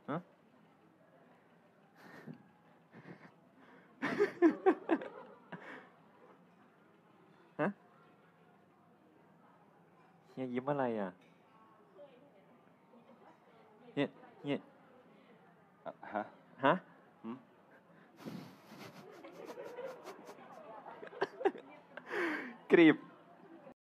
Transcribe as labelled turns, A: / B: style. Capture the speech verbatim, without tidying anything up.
A: ฮะฮะเฮียยิ้มอะไรอ่ะเฮียเฮีย
B: อ่ะฮะ
A: ฮะ
B: หืม
A: กรีบ